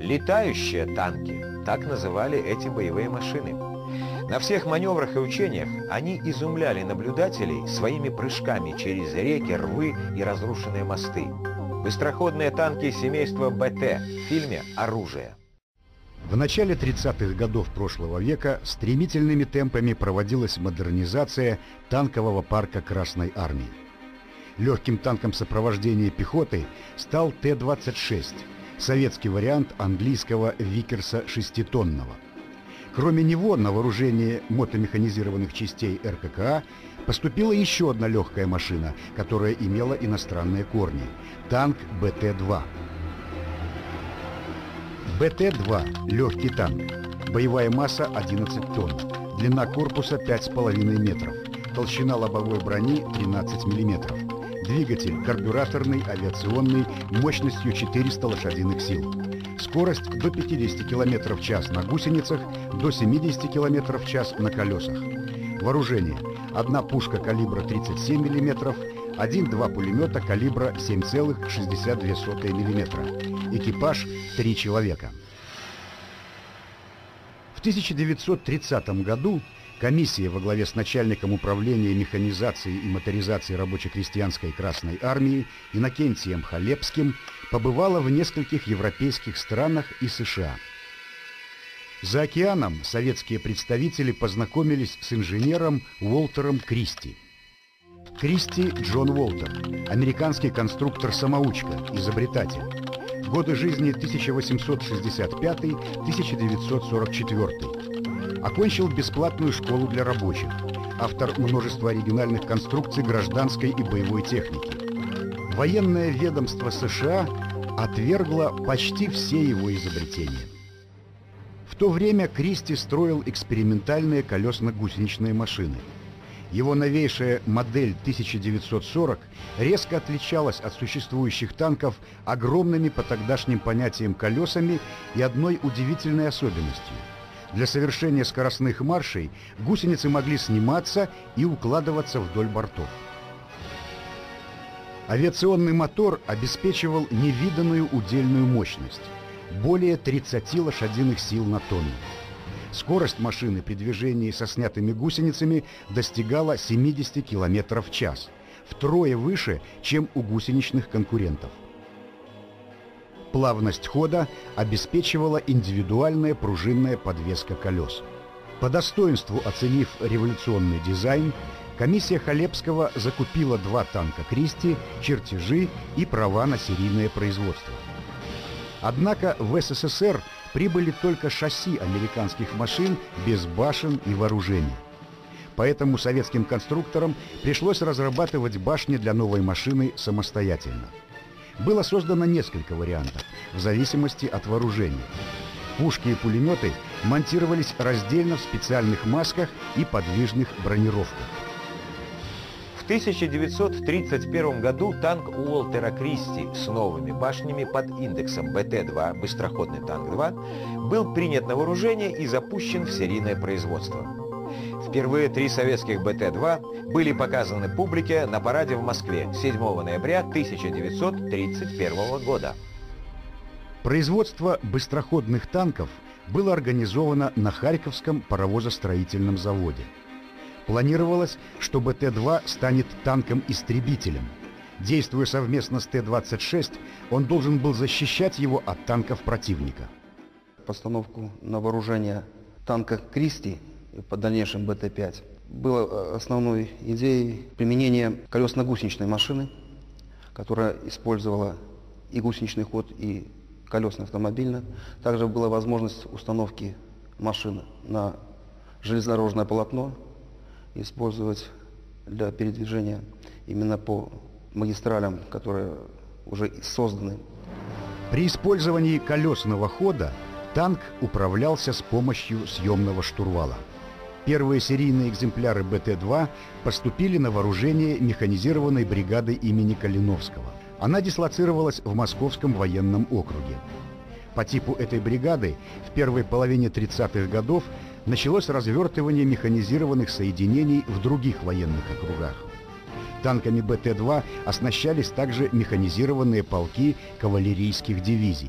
Летающие танки, так называли эти боевые машины. На всех маневрах и учениях они изумляли наблюдателей своими прыжками через реки, рвы и разрушенные мосты. Быстроходные танки семейства БТ в фильме «Оружие». В начале 30-х годов прошлого века стремительными темпами проводилась модернизация танкового парка Красной Армии. Легким танком сопровождения пехоты стал Т-26, советский вариант английского Виккерса шеститонного. Кроме него на вооружение мотомеханизированных частей РККА поступила еще одна легкая машина, которая имела иностранные корни – танк БТ-2. БТ-2 – легкий танк. Боевая масса 11 тонн. Длина корпуса 5,5 метров. Толщина лобовой брони 13 миллиметров. Двигатель карбюраторный, авиационный, мощностью 400 лошадиных сил. Скорость до 50 км в час на гусеницах, до 70 км в час на колесах. Вооружение. Одна пушка калибра 37 мм, 1-2 пулемета калибра 7,62 мм. Экипаж 3 человека. В 1930 году комиссия во главе с начальником управления механизации и моторизации рабоче-крестьянской Красной Армии Иннокентием Халепским побывала в нескольких европейских странах и США. За океаном советские представители познакомились с инженером Уолтером Кристи. Кристи Джон Уолтер, американский конструктор-самоучка, изобретатель. Годы жизни 1865-1944. Окончил бесплатную школу для рабочих. Автор множества оригинальных конструкций гражданской и боевой техники. Военное ведомство США отвергло почти все его изобретения. В то время Кристи строил экспериментальные колесно-гусеничные машины. Его новейшая модель 1940 резко отличалась от существующих танков огромными по тогдашним понятиям колесами и одной удивительной особенностью. Для совершения скоростных маршей гусеницы могли сниматься и укладываться вдоль бортов. Авиационный мотор обеспечивал невиданную удельную мощность – более 30 лошадиных сил на тонну. Скорость машины при движении со снятыми гусеницами достигала 70 км в час, втрое выше, чем у гусеничных конкурентов. Плавность хода обеспечивала индивидуальная пружинная подвеска колес. По достоинству оценив революционный дизайн, комиссия Халепского закупила 2 танка Кристи, чертежи и права на серийное производство. Однако в СССР прибыли только шасси американских машин без башен и вооружения. Поэтому советским конструкторам пришлось разрабатывать башни для новой машины самостоятельно. Было создано несколько вариантов, в зависимости от вооружения. Пушки и пулеметы монтировались раздельно в специальных масках и подвижных бронировках. В 1931 году танк Уолтера Кристи с новыми башнями под индексом БТ-2, быстроходный танк 2, был принят на вооружение и запущен в серийное производство. Впервые 3 советских БТ-2 были показаны публике на параде в Москве 7 ноября 1931 года. Производство быстроходных танков было организовано на Харьковском паровозостроительном заводе. Планировалось, что БТ-2 станет танком-истребителем. Действуя совместно с Т-26, он должен был защищать его от танков противника. Постановку на вооружение танка Кристи, по дальнейшем БТ-5, было основной идеей применения колесно-гусеничной машины, которая использовала и гусеничный ход, и колесно-автомобильно. Также была возможность установки машины на железнодорожное полотно, использовать для передвижения именно по магистралям, которые уже созданы. При использовании колесного хода танк управлялся с помощью съемного штурвала. Первые серийные экземпляры БТ-2 поступили на вооружение механизированной бригады имени Калиновского. Она дислоцировалась в Московском военном округе. По типу этой бригады в первой половине 30-х годов началось развертывание механизированных соединений в других военных округах. Танками БТ-2 оснащались также механизированные полки кавалерийских дивизий.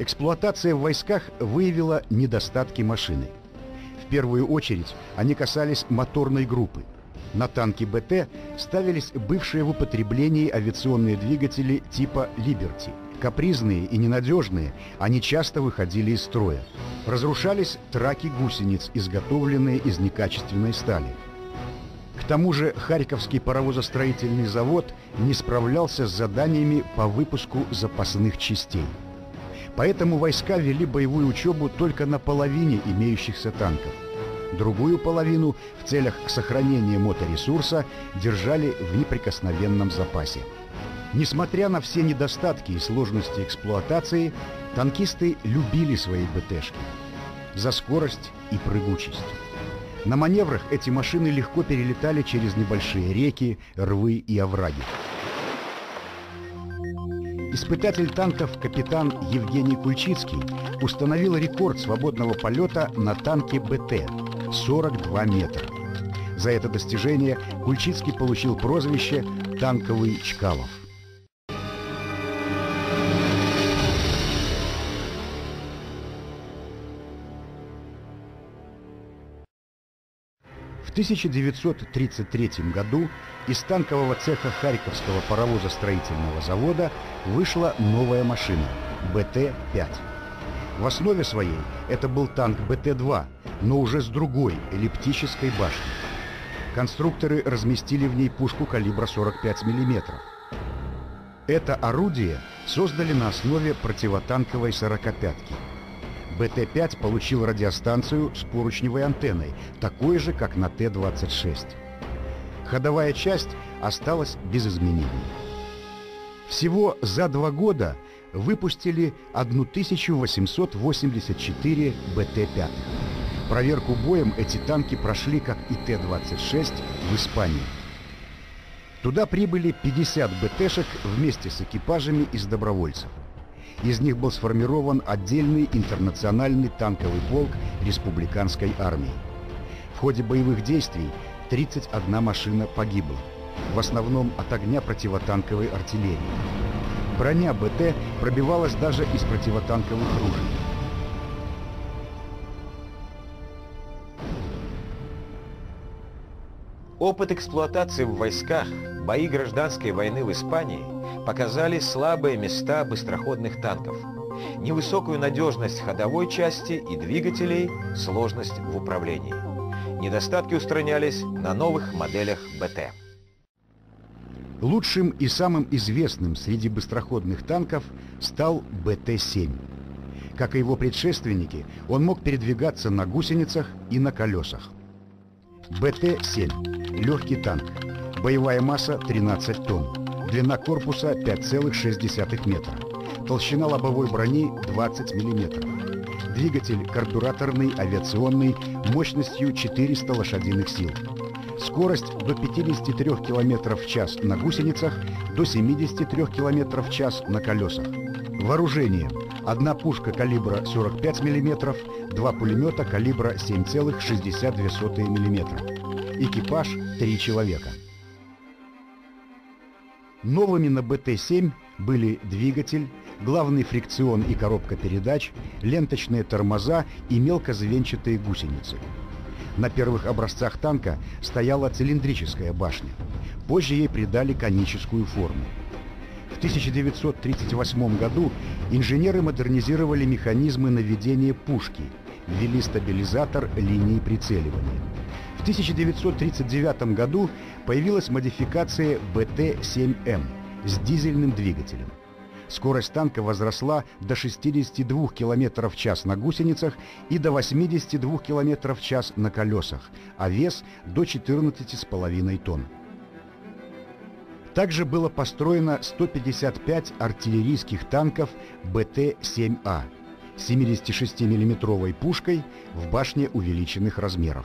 Эксплуатация в войсках выявила недостатки машины. В первую очередь они касались моторной группы. На танки БТ ставились бывшие в употреблении авиационные двигатели типа «Либерти». Капризные и ненадежные, они часто выходили из строя. Разрушались траки гусениц, изготовленные из некачественной стали. К тому же Харьковский паровозостроительный завод не справлялся с заданиями по выпуску запасных частей. Поэтому войска вели боевую учебу только на половине имеющихся танков. Другую половину в целях сохранения моторесурса держали в неприкосновенном запасе. Несмотря на все недостатки и сложности эксплуатации, танкисты любили свои БТшки за скорость и прыгучесть. На маневрах эти машины легко перелетали через небольшие реки, рвы и овраги. Испытатель танков капитан Евгений Кульчицкий установил рекорд свободного полета на танке БТ – 42 метра. За это достижение Кульчицкий получил прозвище «Танковый Чкалов». В 1933 году из танкового цеха Харьковского паровозостроительного завода вышла новая машина – БТ-5. В основе своей это был танк БТ-2, но уже с другой эллиптической башней. Конструкторы разместили в ней пушку калибра 45 мм. Это орудие создали на основе противотанковой 45-ки. БТ-5 получил радиостанцию с поручневой антенной, такой же, как на Т-26. Ходовая часть осталась без изменений. Всего за 2 года выпустили 1884 БТ-5. Проверку боем эти танки прошли, как и Т-26, в Испании. Туда прибыли 50 БТшек вместе с экипажами из добровольцев. Из них был сформирован отдельный интернациональный танковый полк республиканской армии. В ходе боевых действий 31 машина погибла, в основном от огня противотанковой артиллерии. Броня БТ пробивалась даже из противотанковых ружей. Опыт эксплуатации в войсках, бои гражданской войны в Испании показали слабые места быстроходных танков, невысокую надежность ходовой части и двигателей, сложность в управлении. Недостатки устранялись на новых моделях БТ. Лучшим и самым известным среди быстроходных танков стал БТ-7. Как и его предшественники, он мог передвигаться на гусеницах и на колесах. БТ-7 – легкий танк, боевая масса 13 тонн. Длина корпуса 5,6 метра. Толщина лобовой брони 20 мм. Двигатель карбюраторный, авиационный, мощностью 400 лошадиных сил. Скорость до 53 км в час на гусеницах, до 73 км в час на колесах. Вооружение. 1 пушка калибра 45 мм, 2 пулемета калибра 7,62 мм. Экипаж 3 человека. Новыми на БТ-7 были двигатель, главный фрикцион и коробка передач, ленточные тормоза и мелкозвенчатые гусеницы. На первых образцах танка стояла цилиндрическая башня. Позже ей придали коническую форму. В 1938 году инженеры модернизировали механизмы наведения пушки, ввели стабилизатор линии прицеливания. В 1939 году появилась модификация БТ-7М с дизельным двигателем. Скорость танка возросла до 62 км в час на гусеницах и до 82 км в час на колесах, а вес до 14,5 тонн. Также было построено 155 артиллерийских танков БТ-7А с 76 миллиметровой пушкой в башне увеличенных размеров.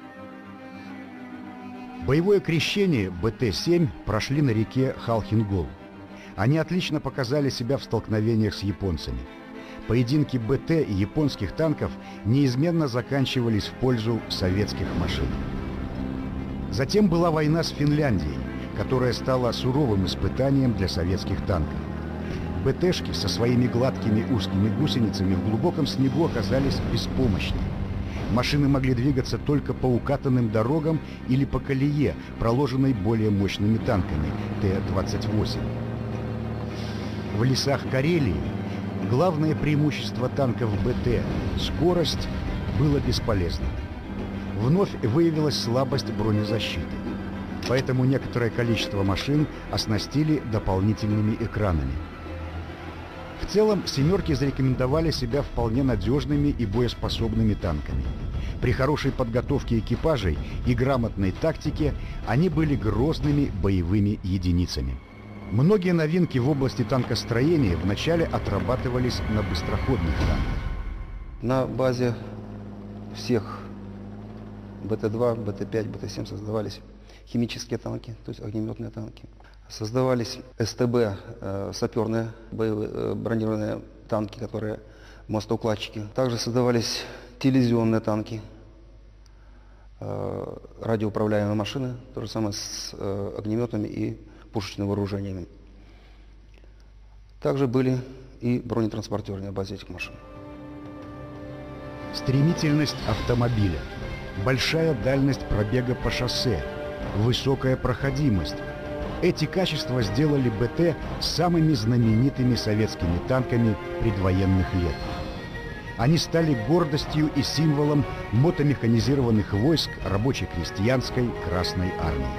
Боевое крещение БТ-7 прошли на реке Халхин-Гол. Они отлично показали себя в столкновениях с японцами. Поединки БТ и японских танков неизменно заканчивались в пользу советских машин. Затем была война с Финляндией, которая стала суровым испытанием для советских танков. БТшки со своими гладкими узкими гусеницами в глубоком снегу оказались беспомощны. Машины могли двигаться только по укатанным дорогам или по колее, проложенной более мощными танками Т-28. В лесах Карелии главное преимущество танков БТ – скорость – было бесполезно. Вновь выявилась слабость бронезащиты. Поэтому некоторое количество машин оснастили дополнительными экранами. В целом, «семерки» зарекомендовали себя вполне надежными и боеспособными танками. При хорошей подготовке экипажей и грамотной тактике они были грозными боевыми единицами. Многие новинки в области танкостроения вначале отрабатывались на быстроходных танках. На базе всех БТ-2, БТ-5, БТ-7 создавались химические танки, то есть огнеметные танки. Создавались СТБ, саперные боевые, бронированные танки, которые мостоукладчики. Также создавались телевизионные танки, радиоуправляемые машины, то же самое с огнеметами и пушечными вооружениями. Также были и бронетранспортеры на базе этих машин. Стремительность автомобиля, большая дальность пробега по шоссе, высокая проходимость. Эти качества сделали БТ самыми знаменитыми советскими танками предвоенных лет. Они стали гордостью и символом мотомеханизированных войск рабоче-крестьянской Красной Армии.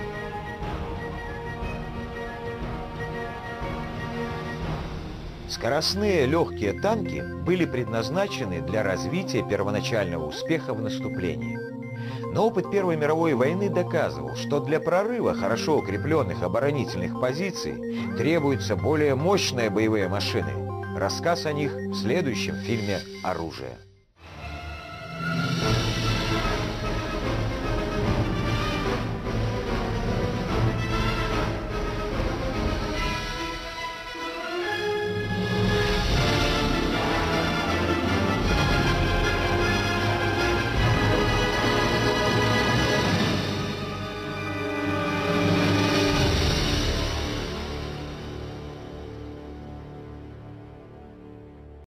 Скоростные легкие танки были предназначены для развития первоначального успеха в наступлении. Но опыт Первой мировой войны доказывал, что для прорыва хорошо укрепленных оборонительных позиций требуются более мощные боевые машины. Рассказ о них в следующем фильме «Оружие».